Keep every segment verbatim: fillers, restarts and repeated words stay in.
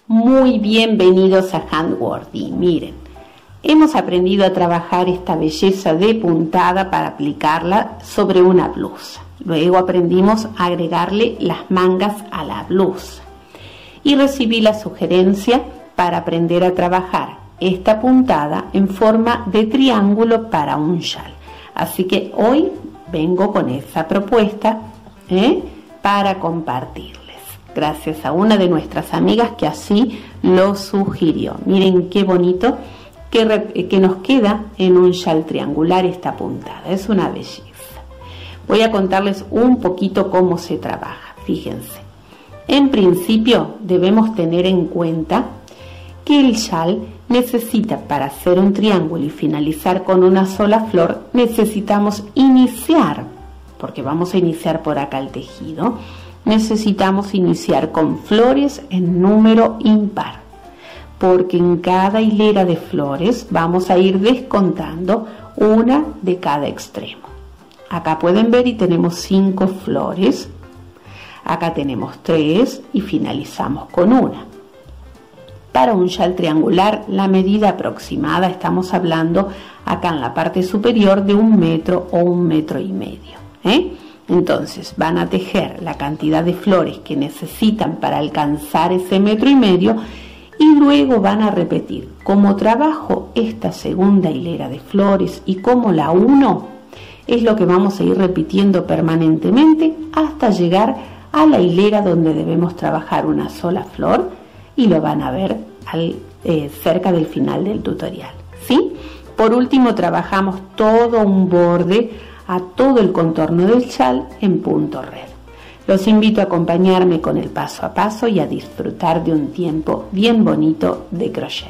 Muy bienvenidos a Handwordy. Miren, hemos aprendido a trabajar esta belleza de puntada para aplicarla sobre una blusa. Luego aprendimos a agregarle las mangas a la blusa. Y recibí la sugerencia para aprender a trabajar esta puntada en forma de triángulo para un chal. Así que hoy vengo con esa propuesta ¿eh? para compartirles. Gracias a una de nuestras amigas que así lo sugirió. Miren qué bonito que, que nos queda en un chal triangular esta puntada. Es una belleza. Voy a contarles un poquito cómo se trabaja. Fíjense. En principio debemos tener en cuenta que el chal necesita, para hacer un triángulo y finalizar con una sola flor, necesitamos iniciar, porque vamos a iniciar por acá el tejido, necesitamos iniciar con flores en número impar, porque en cada hilera de flores vamos a ir descontando una de cada extremo. Acá pueden ver y tenemos cinco flores, acá tenemos tres y finalizamos con una. Para un chal triangular, la medida aproximada, estamos hablando acá en la parte superior de un metro o un metro y medio. ¿eh? Entonces van a tejer la cantidad de flores que necesitan para alcanzar ese metro y medio y luego van a repetir cómo trabajo esta segunda hilera de flores y cómo la uno, es lo que vamos a ir repitiendo permanentemente hasta llegar a la hilera donde debemos trabajar una sola flor y lo van a ver al, eh, cerca del final del tutorial. ¿sí? Por último trabajamos todo un borde a todo el contorno del chal en punto red. Los invito a acompañarme con el paso a paso y a disfrutar de un tiempo bien bonito de crochet.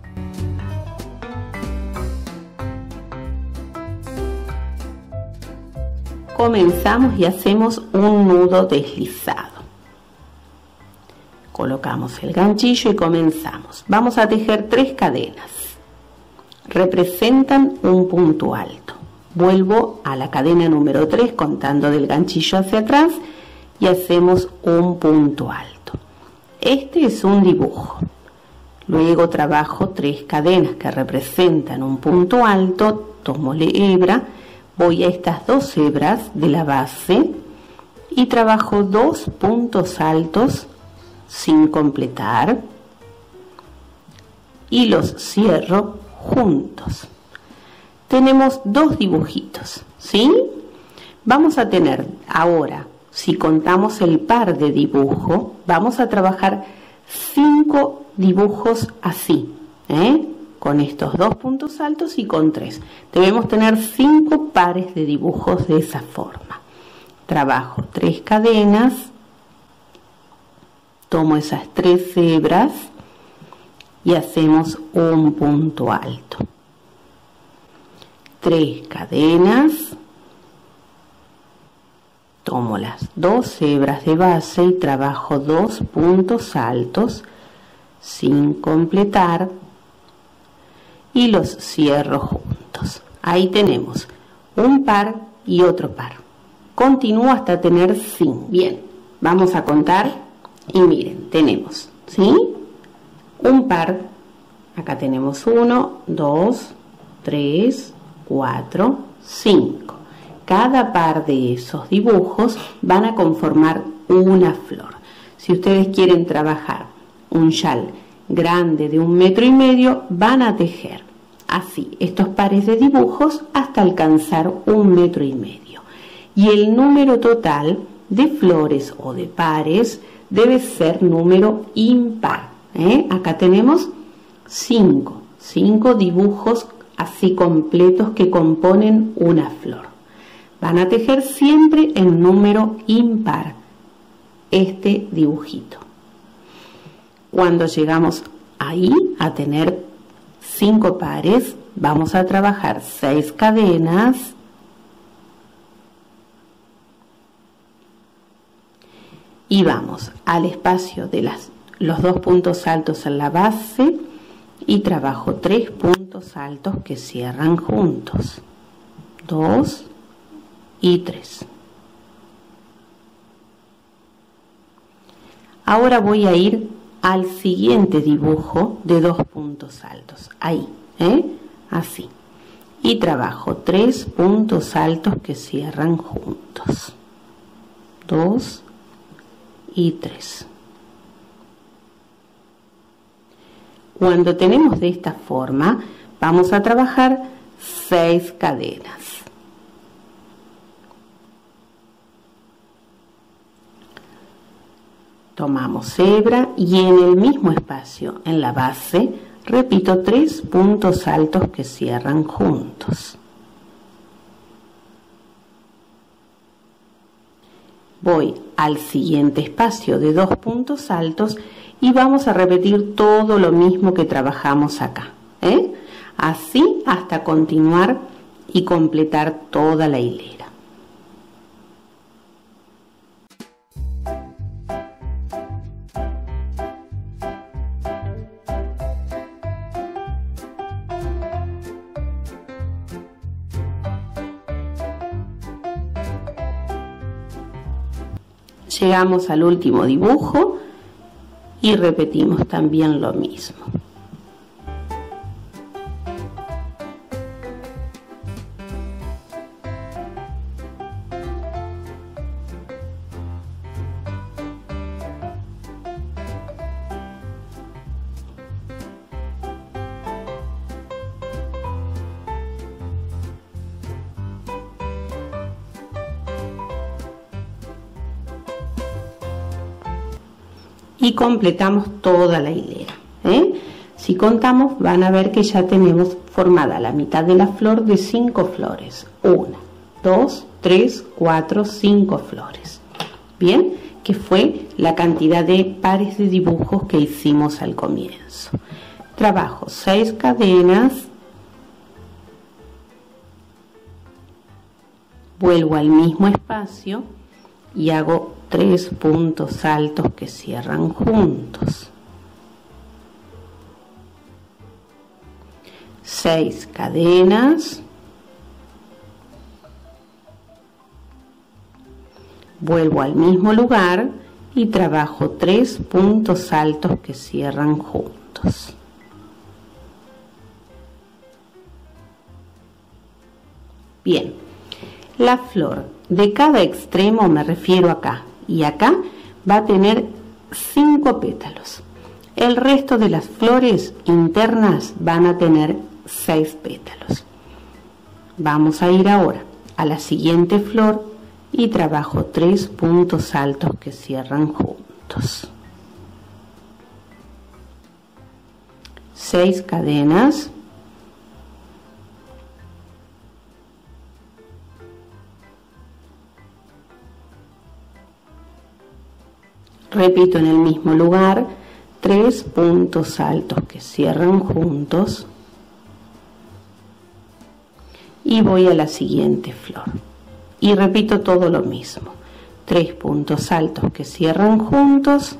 Comenzamos y hacemos un nudo deslizado. Colocamos el ganchillo y comenzamos. Vamos a tejer tres cadenas. Representan un punto alto. Vuelvo a la cadena número tres contando del ganchillo hacia atrás y hacemos un punto alto. Este es un dibujo. Luego trabajo tres cadenas que representan un punto alto, tomo la hebra, voy a estas dos hebras de la base y trabajo dos puntos altos sin completar y los cierro juntos. Tenemos dos dibujitos, ¿sí? Vamos a tener ahora, si contamos el par de dibujo, vamos a trabajar cinco dibujos así, ¿eh? Con estos dos puntos altos y con tres. Debemos tener cinco pares de dibujos de esa forma. Trabajo tres cadenas, tomo esas tres hebras y hacemos un punto alto. Tres cadenas, tomo las dos hebras de base y trabajo dos puntos altos sin completar y los cierro juntos. Ahí tenemos un par y otro par. Continúo hasta tener cinco. Bien, vamos a contar y miren, tenemos, ¿sí? Un par, acá tenemos uno, dos, tres, cuatro, cinco. Cada par de esos dibujos van a conformar una flor. Si ustedes quieren trabajar un chal grande de un metro y medio, van a tejer así estos pares de dibujos hasta alcanzar un metro y medio. Y el número total de flores o de pares debe ser número impar. ¿eh? Acá tenemos cinco, cinco dibujos así completos que componen una flor. Van a tejer siempre en número impar este dibujito. Cuando llegamos ahí a tener cinco pares, vamos a trabajar seis cadenas y vamos al espacio de las, los dos puntos altos en la base y trabajo tres puntos altos que cierran juntos, dos y tres. Ahora voy a ir al siguiente dibujo de dos puntos altos, ahí, ¿eh? Así, y trabajo tres puntos altos que cierran juntos, dos y tres. Cuando tenemos de esta forma, vamos a trabajar seis cadenas. Tomamos hebra y en el mismo espacio, en la base, repito tres puntos altos que cierran juntos. Voy al siguiente espacio de dos puntos altos y vamos a repetir todo lo mismo que trabajamos acá, ¿eh? Así hasta continuar y completar toda la hilera. Llegamos al último dibujo y repetimos también lo mismo. Y completamos toda la hilera, ¿eh? Si contamos van a ver que ya tenemos formada la mitad de la flor de cinco flores. Una, dos, tres, cuatro, cinco flores. Bien, que fue la cantidad de pares de dibujos que hicimos al comienzo. Trabajo seis cadenas. Vuelvo al mismo espacio y hago tres puntos altos que cierran juntos, seis cadenas, vuelvo al mismo lugar y trabajo tres puntos altos que cierran juntos. Bien, la flor de cada extremo, me refiero acá y acá, va a tener cinco pétalos. El resto de las flores internas van a tener seis pétalos. Vamos a ir ahora a la siguiente flor y trabajo tres puntos altos que cierran juntos. Seis cadenas. Repito en el mismo lugar, tres puntos altos que cierran juntos y voy a la siguiente flor y repito todo lo mismo, tres puntos altos que cierran juntos,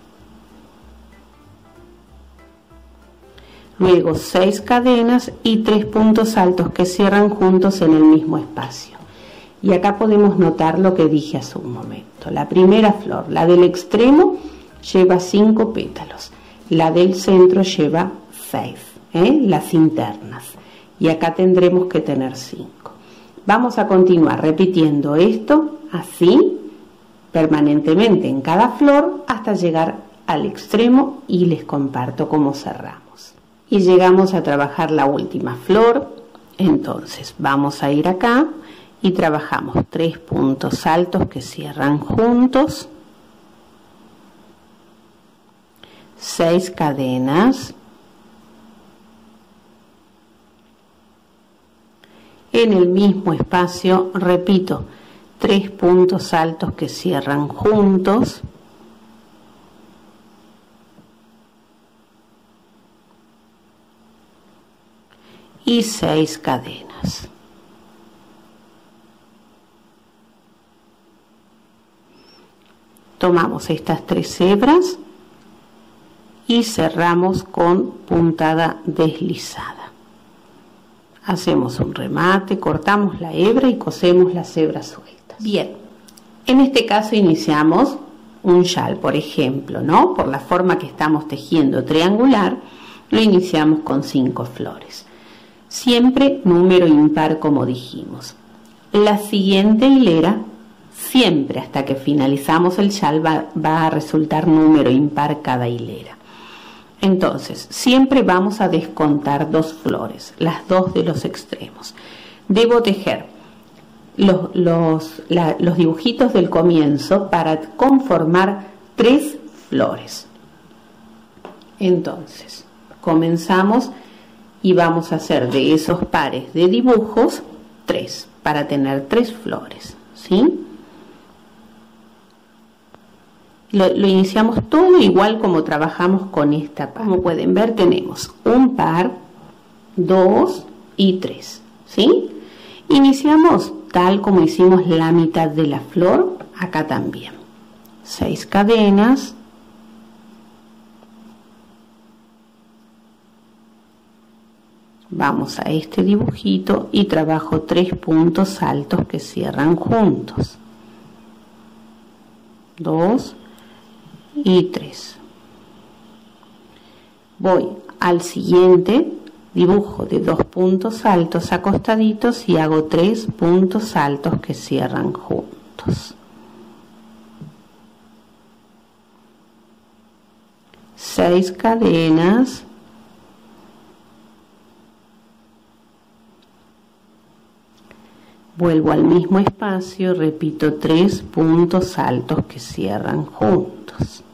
luego seis cadenas y tres puntos altos que cierran juntos en el mismo espacio. Y acá podemos notar lo que dije hace un momento. La primera flor, la del extremo, lleva cinco pétalos. La del centro lleva seis, ¿eh? Las internas. Y acá tendremos que tener cinco. Vamos a continuar repitiendo esto así, permanentemente en cada flor, hasta llegar al extremo y les comparto cómo cerramos. Y llegamos a trabajar la última flor. Entonces, vamos a ir acá. Y trabajamos tres puntos altos que cierran juntos, seis cadenas, en el mismo espacio, repito, tres puntos altos que cierran juntos, y seis cadenas. Tomamos estas tres hebras y cerramos con puntada deslizada. Hacemos un remate, cortamos la hebra y cosemos las hebras sueltas. Bien, en este caso iniciamos un yal, por ejemplo, ¿no? Por la forma que estamos tejiendo triangular, lo iniciamos con cinco flores. Siempre número impar, como dijimos. La siguiente hilera, siempre hasta que finalizamos el yal, va, va a resultar número impar cada hilera. Entonces, siempre vamos a descontar dos flores, las dos de los extremos. Debo tejer los, los, la, los dibujitos del comienzo para conformar tres flores. Entonces, comenzamos y vamos a hacer de esos pares de dibujos tres, para tener tres flores, ¿sí? Lo, lo iniciamos todo igual como trabajamos con esta parte. Como pueden ver, tenemos un par, dos y tres, ¿sí? Iniciamos tal como hicimos la mitad de la flor, acá también. Seis cadenas. Vamos a este dibujito y trabajo tres puntos altos que cierran juntos. Dos y tres. Voy al siguiente dibujo de dos puntos altos acostaditos y hago tres puntos altos que cierran juntos. Seis cadenas. Vuelvo al mismo espacio, repito tres puntos altos que cierran juntos.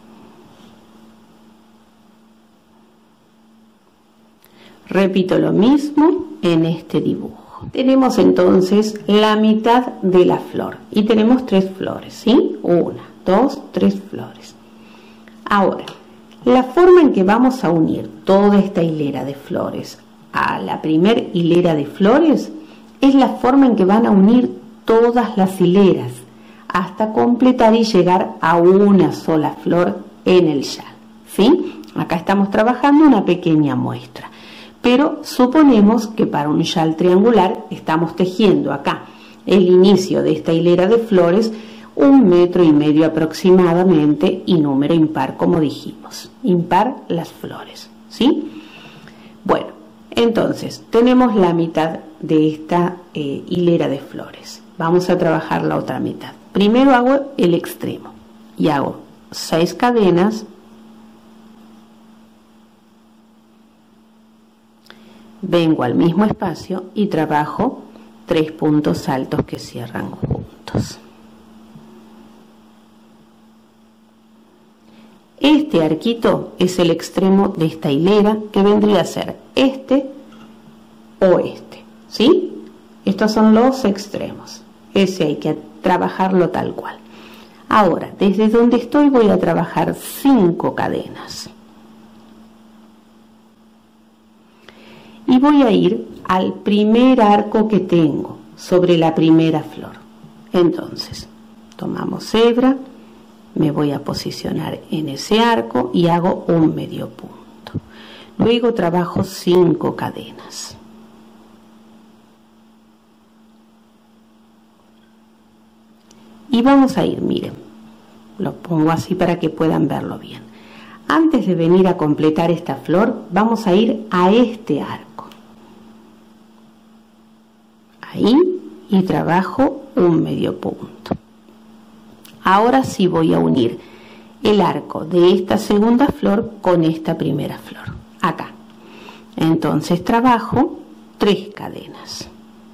Repito lo mismo en este dibujo. Tenemos entonces la mitad de la flor y tenemos tres flores, ¿sí? Una, dos, tres flores. Ahora, la forma en que vamos a unir toda esta hilera de flores a la primer hilera de flores es la forma en que van a unir todas las hileras hasta completar y llegar a una sola flor en el yal, ¿sí? Acá estamos trabajando una pequeña muestra, pero suponemos que para un yal triangular estamos tejiendo acá el inicio de esta hilera de flores un metro y medio aproximadamente y número impar, como dijimos, impar las flores, ¿sí? Bueno, entonces tenemos la mitad de esta eh, hilera de flores. Vamos a trabajar la otra mitad. Primero hago el extremo y hago seis cadenas, vengo al mismo espacio y trabajo tres puntos altos que cierran juntos. Este arquito es el extremo de esta hilera, que vendría a ser este o este, ¿sí? Estos son los extremos. Ese hay que trabajarlo tal cual. Ahora, desde donde estoy voy a trabajar cinco cadenas. Y voy a ir al primer arco que tengo sobre la primera flor. Entonces, tomamos hebra, me voy a posicionar en ese arco y hago un medio punto. Luego trabajo cinco cadenas. Y vamos a ir, miren, lo pongo así para que puedan verlo bien. Antes de venir a completar esta flor, vamos a ir a este arco. Ahí, y trabajo un medio punto. Ahora sí voy a unir el arco de esta segunda flor con esta primera flor, acá. Entonces trabajo tres cadenas.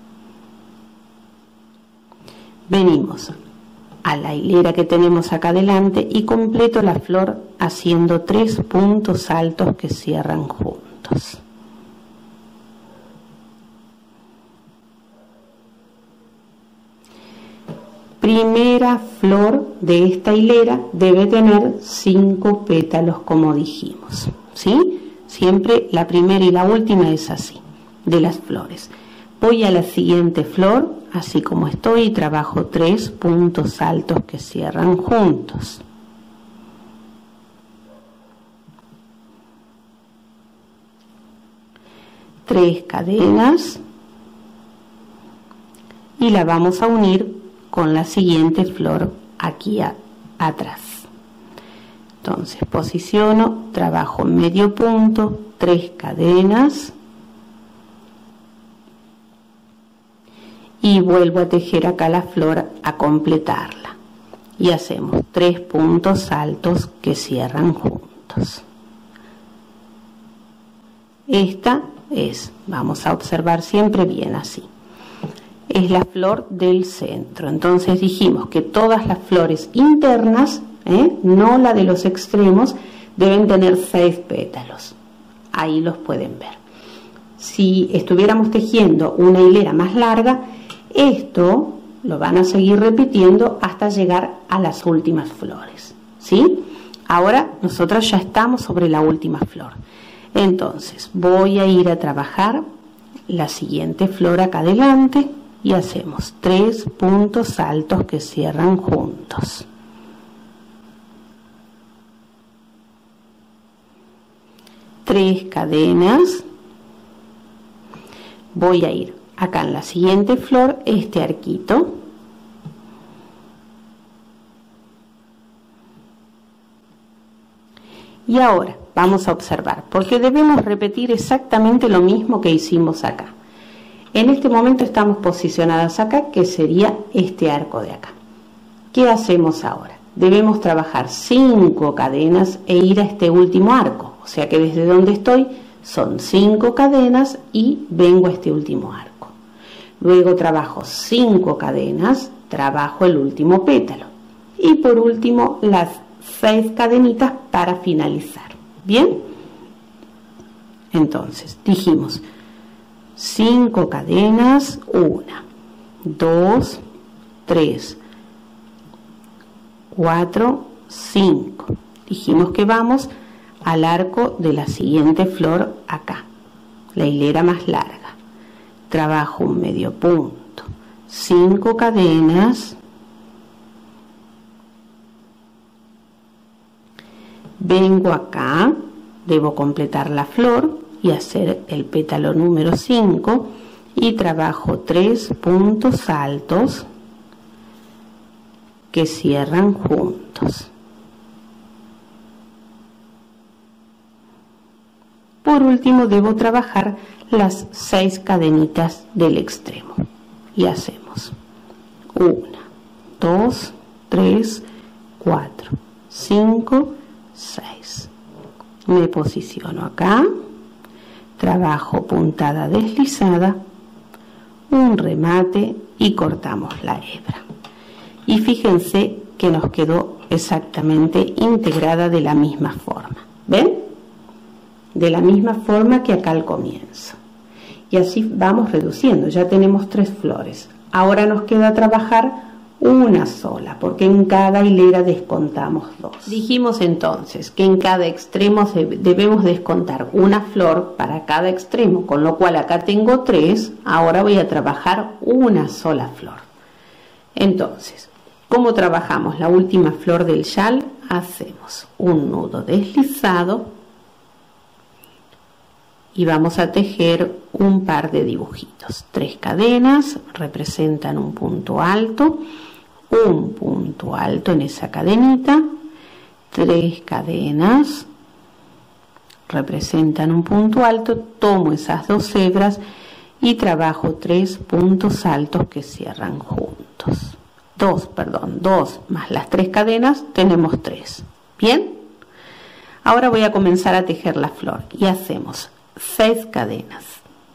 Venimos a la hilera que tenemos acá adelante y completo la flor haciendo tres puntos altos que cierran juntos. Primera flor de esta hilera debe tener cinco pétalos, como dijimos, ¿sí? Siempre la primera y la última es así, de las flores. Voy a la siguiente flor, así como estoy, y trabajo tres puntos altos que cierran juntos. Tres cadenas y la vamos a unir con la siguiente flor aquí a, atrás, Entonces posiciono, trabajo medio punto, tres cadenas y vuelvo a tejer acá la flor a completarla y hacemos tres puntos altos que cierran juntos. Esta es, vamos a observar siempre bien así, es la flor del centro. Entonces dijimos que todas las flores internas, ¿eh? no la de los extremos, deben tener seis pétalos. Ahí los pueden ver. Si estuviéramos tejiendo una hilera más larga, esto lo van a seguir repitiendo hasta llegar a las últimas flores, ¿sí? Ahora nosotros ya estamos sobre la última flor. Entonces voy a ir a trabajar la siguiente flor acá adelante y hacemos tres puntos altos que cierran juntos. Tres cadenas. Voy a ir acá en la siguiente flor, este arquito. Y ahora vamos a observar, porque debemos repetir exactamente lo mismo que hicimos acá. En este momento estamos posicionadas acá, que sería este arco de acá. ¿Qué hacemos ahora? Debemos trabajar cinco cadenas e ir a este último arco. O sea que desde donde estoy son cinco cadenas y vengo a este último arco. Luego trabajo cinco cadenas, trabajo el último pétalo. Y por último las seis cadenitas para finalizar. ¿Bien? Entonces dijimos cinco cadenas, una, dos, tres, cuatro, cinco. Dijimos que vamos al arco de la siguiente flor acá, la hilera más larga. Trabajo un medio punto, cinco cadenas, vengo acá, debo completar la flor y hacer el pétalo número cinco y trabajo tres puntos altos que cierran juntos. Por último debo trabajar las seis cadenitas del extremo y hacemos una, dos, tres, cuatro, cinco, seis. Me posiciono acá, trabajo puntada deslizada, un remate y cortamos la hebra. Y fíjense que nos quedó exactamente integrada de la misma forma. ¿Ven? De la misma forma que acá al comienzo. Y así vamos reduciendo. Ya tenemos tres flores. Ahora nos queda trabajar una sola, porque en cada hilera descontamos dos. Dijimos entonces que en cada extremo debemos descontar una flor para cada extremo, con lo cual acá tengo tres. Ahora voy a trabajar una sola flor. Entonces, ¿cómo trabajamos la última flor del chal? Hacemos un nudo deslizado y vamos a tejer un par de dibujitos. Tres cadenas representan un punto alto, un punto alto en esa cadenita, tres cadenas representan un punto alto, tomo esas dos hebras y trabajo tres puntos altos que cierran juntos. Dos, perdón, dos más las tres cadenas, tenemos tres. ¿Bien? Ahora voy a comenzar a tejer la flor y hacemos seis cadenas.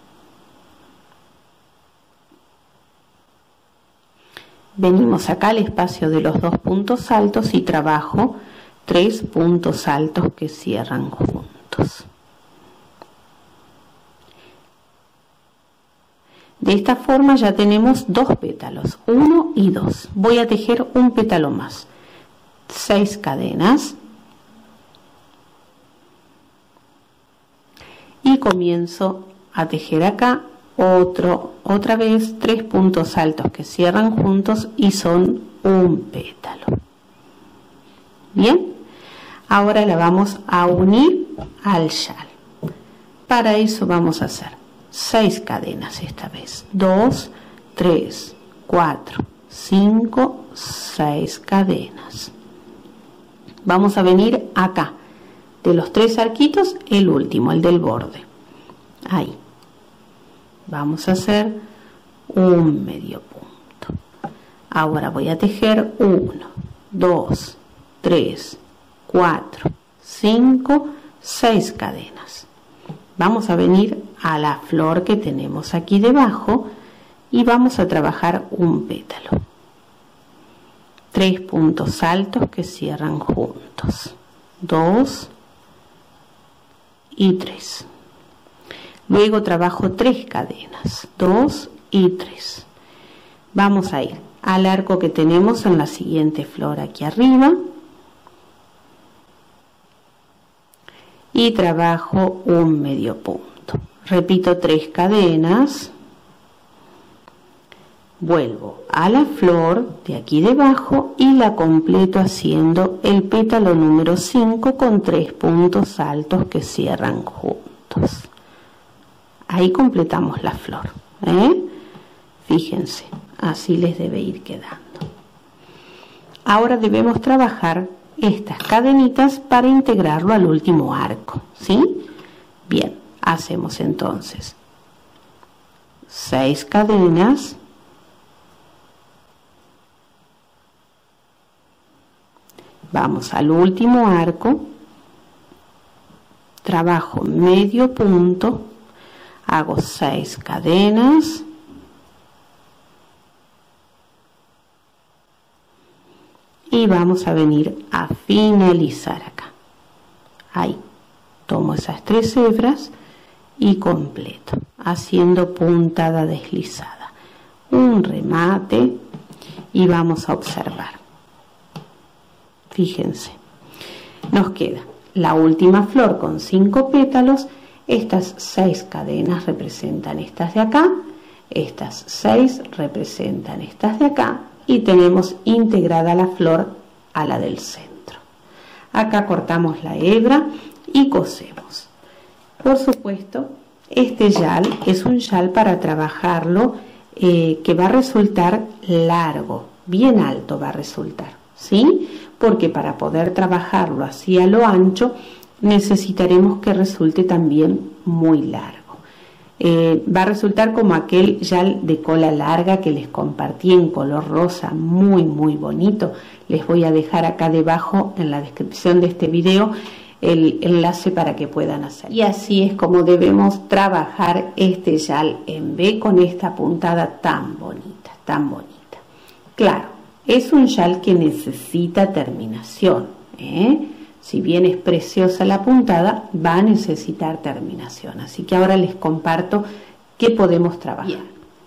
Venimos acá al espacio de los dos puntos altos y trabajo tres puntos altos que cierran juntos. De esta forma ya tenemos dos pétalos, uno y dos. Voy a tejer un pétalo más. Seis cadenas. Y comienzo a tejer acá otro, otra vez tres puntos altos que cierran juntos y son un pétalo. Bien, ahora la vamos a unir al chal. Para eso vamos a hacer seis cadenas esta vez. Dos, tres, cuatro, cinco, seis cadenas. Vamos a venir acá, de los tres arquitos, el último, el del borde. Ahí. Vamos a hacer un medio punto. Ahora voy a tejer uno, dos, tres, cuatro, cinco, seis cadenas. Vamos a venir a la flor que tenemos aquí debajo y vamos a trabajar un pétalo. Tres puntos altos que cierran juntos. Dos y tres. Luego trabajo tres cadenas. Dos y tres. Vamos a ir al arco que tenemos en la siguiente flor aquí arriba. Y trabajo un medio punto. Repito tres cadenas. Vuelvo a la flor de aquí debajo y la completo haciendo el pétalo número cinco con tres puntos altos que cierran juntos. Ahí completamos la flor, ¿eh? Fíjense, así les debe ir quedando. Ahora debemos trabajar estas cadenitas para integrarlo al último arco, ¿sí? Bien, hacemos entonces seis cadenas. Vamos al último arco, trabajo medio punto, hago seis cadenas, y vamos a venir a finalizar acá. Ahí, tomo esas tres hebras y completo, haciendo puntada deslizada, un remate y vamos a observar. Fíjense, nos queda la última flor con cinco pétalos. Estas seis cadenas representan estas de acá, estas seis representan estas de acá y tenemos integrada la flor a la del centro. Acá cortamos la hebra y cosemos. Por supuesto, este yal es un yal para trabajarlo eh, que va a resultar largo, bien alto va a resultar, ¿sí? Porque para poder trabajarlo así a lo ancho necesitaremos que resulte también muy largo. Eh, va a resultar como aquel yal de cola larga que les compartí en color rosa, muy muy bonito. Les voy a dejar acá debajo en la descripción de este video el enlace para que puedan hacer. Y así es como debemos trabajar este yal en V con esta puntada tan bonita, tan bonita. Claro, es un yal que necesita terminación, ¿eh? Si bien es preciosa la puntada, va a necesitar terminación. Así que ahora les comparto qué podemos trabajar. Bien.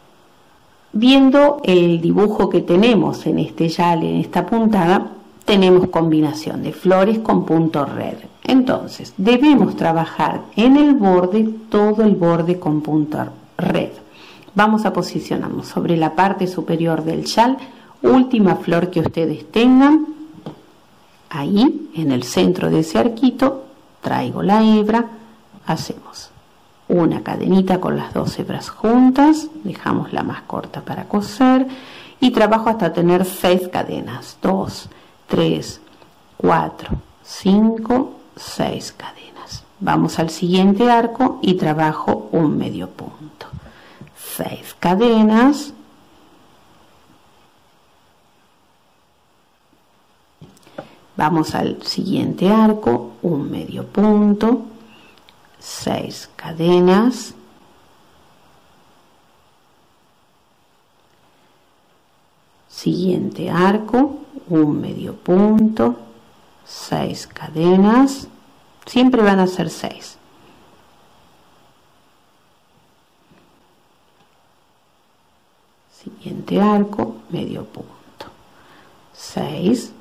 Viendo el dibujo que tenemos en este yal, en esta puntada, tenemos combinación de flores con punto red. Entonces, debemos trabajar en el borde, todo el borde con punto red. Vamos a posicionarnos sobre la parte superior del yal. Última flor que ustedes tengan, ahí en el centro de ese arquito, traigo la hebra, hacemos una cadenita con las dos hebras juntas, dejamos la más corta para coser y trabajo hasta tener seis cadenas, dos, tres, cuatro, cinco, seis cadenas. Vamos al siguiente arco y trabajo un medio punto, seis cadenas. Vamos al siguiente arco, un medio punto, seis cadenas, siguiente arco, un medio punto, seis cadenas, siempre van a ser seis. Siguiente arco, medio punto, seis.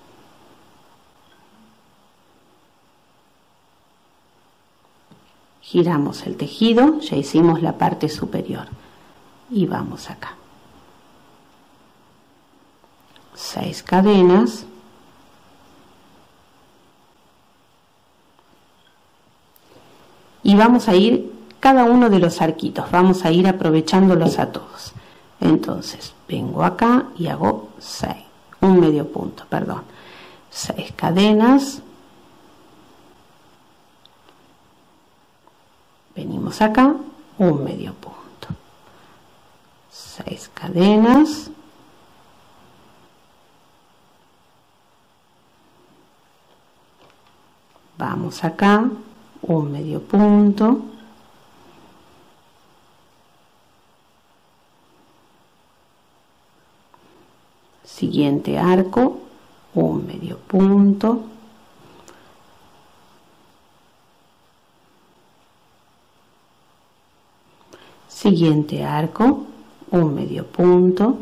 Giramos el tejido, ya hicimos la parte superior y vamos acá. Seis cadenas. Y vamos a ir cada uno de los arquitos, vamos a ir aprovechándolos a todos. Entonces, vengo acá y hago seis, un medio punto, perdón. seis cadenas, venimos acá, un medio punto, seis cadenas, vamos acá, un medio punto, siguiente arco, un medio punto, siguiente arco, un medio punto,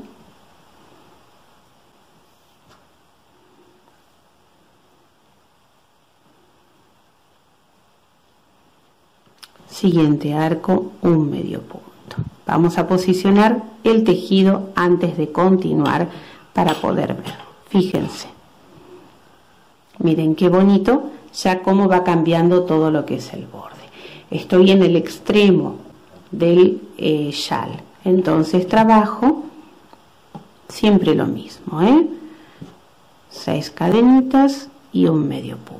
siguiente arco, un medio punto. Vamos a posicionar el tejido antes de continuar para poder ver. Fíjense, miren qué bonito ya cómo va cambiando todo lo que es el borde. Estoy en el extremo del eh, chal, entonces trabajo siempre lo mismo, ¿eh? seis cadenitas y un medio punto.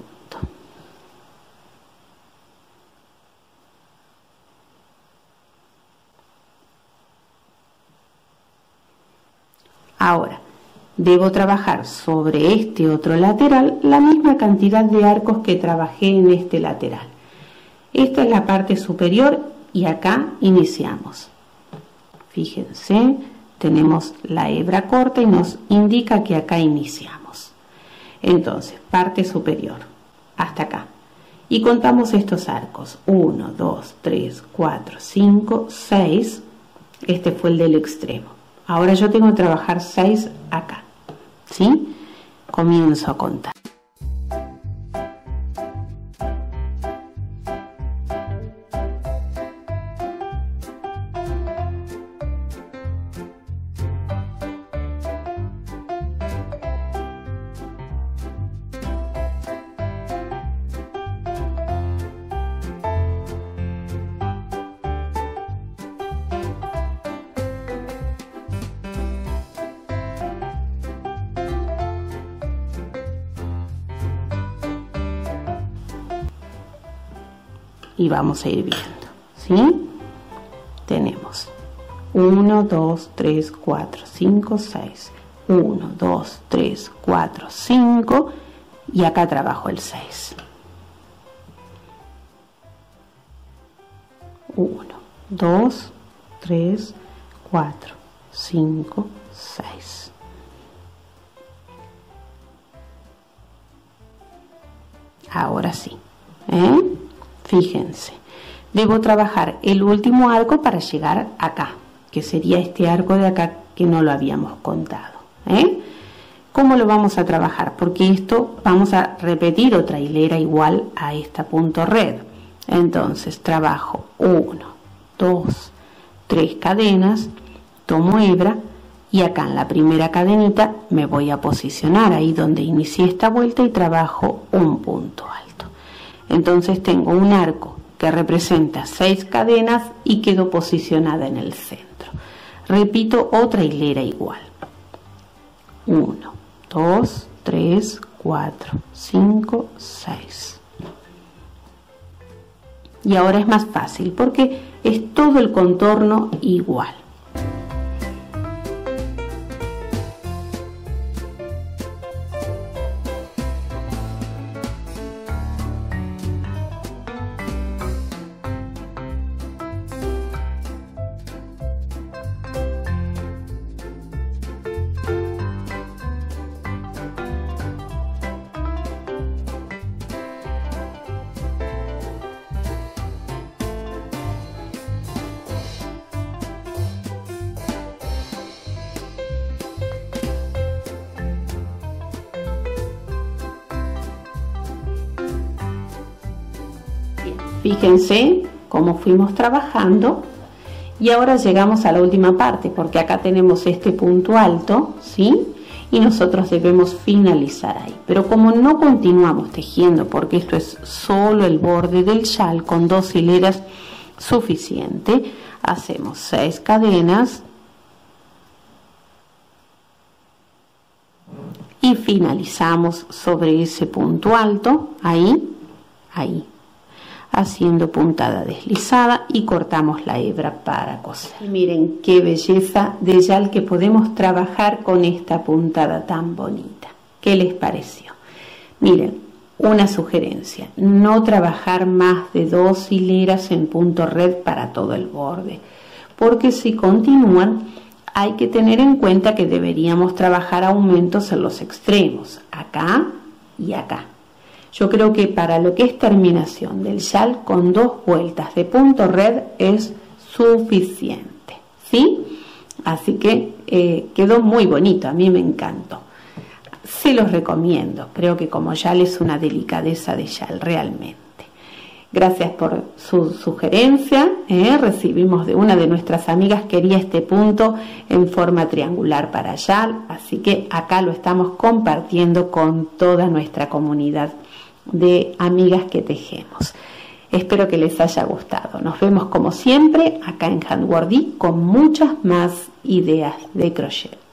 Ahora debo trabajar sobre este otro lateral la misma cantidad de arcos que trabajé en este lateral. Esta es la parte superior y acá iniciamos. Fíjense, tenemos la hebra corta y nos indica que acá iniciamos. Entonces, parte superior, hasta acá. Y contamos estos arcos. uno, dos, tres, cuatro, cinco, seis. Este fue el del extremo. Ahora yo tengo que trabajar seis acá. ¿Sí? Comienzo a contar. Y vamos a ir viendo, ¿sí? Tenemos uno, dos, tres, cuatro, cinco, seis. uno, dos, tres, cuatro, cinco. Y acá trabajo el seis. uno, dos, tres, cuatro, cinco, seis. Ahora sí, ¿eh? Fíjense, debo trabajar el último arco para llegar acá, que sería este arco de acá que no lo habíamos contado, ¿eh? ¿Cómo lo vamos a trabajar? Porque esto vamos a repetir otra hilera igual a esta punto red. Entonces trabajo uno, dos, tres cadenas, tomo hebra y acá en la primera cadenita me voy a posicionar ahí donde inicié esta vuelta y trabajo un punto alto. Entonces tengo un arco que representa seis cadenas y quedo posicionada en el centro. Repito otra hilera igual. uno, dos, tres, cuatro, cinco, seis. Y ahora es más fácil porque es todo el contorno igual. Fíjense cómo fuimos trabajando y ahora llegamos a la última parte porque acá tenemos este punto alto, ¿sí? Y nosotros debemos finalizar ahí. Pero como no continuamos tejiendo porque esto es solo el borde del chal con dos hileras suficiente, hacemos seis cadenas y finalizamos sobre ese punto alto, ahí, ahí, haciendo puntada deslizada y cortamos la hebra para coser. Y miren qué belleza de yal que podemos trabajar con esta puntada tan bonita. ¿Qué les pareció? Miren, una sugerencia, no trabajar más de dos hileras en punto red para todo el borde, porque si continúan hay que tener en cuenta que deberíamos trabajar aumentos en los extremos, acá y acá. Yo creo que para lo que es terminación del yal con dos vueltas de punto red es suficiente, ¿sí? Así que eh, quedó muy bonito, a mí me encantó. Se los recomiendo, creo que como yal es una delicadeza de yal realmente. Gracias por su sugerencia, ¿eh? Recibimos de una de nuestras amigas, quería este punto en forma triangular para yal, así que acá lo estamos compartiendo con toda nuestra comunidad de amigas que tejemos. Espero que les haya gustado. Nos vemos como siempre acá en Handwordy con muchas más ideas de crochet.